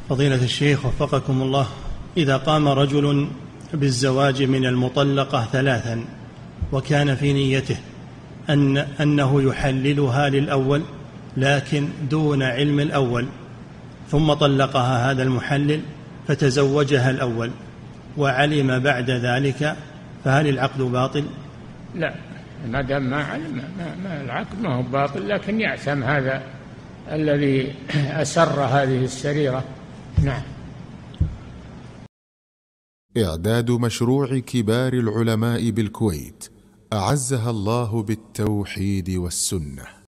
فضيلة الشيخ وفقكم الله، إذا قام رجل بالزواج من المطلقة 3 وكان في نيته أنه يحللها للأول لكن دون علم الأول، ثم طلقها هذا المحلل فتزوجها الأول وعلم بعد ذلك، فهل العقد باطل؟ لا، ما دام ما علم العقد ما هو باطل، لكن يأثم هذا الذي أسر هذه السريرة. نعم. إعداد مشروع كبار العلماء بالكويت أعزها الله بالتوحيد والسنة.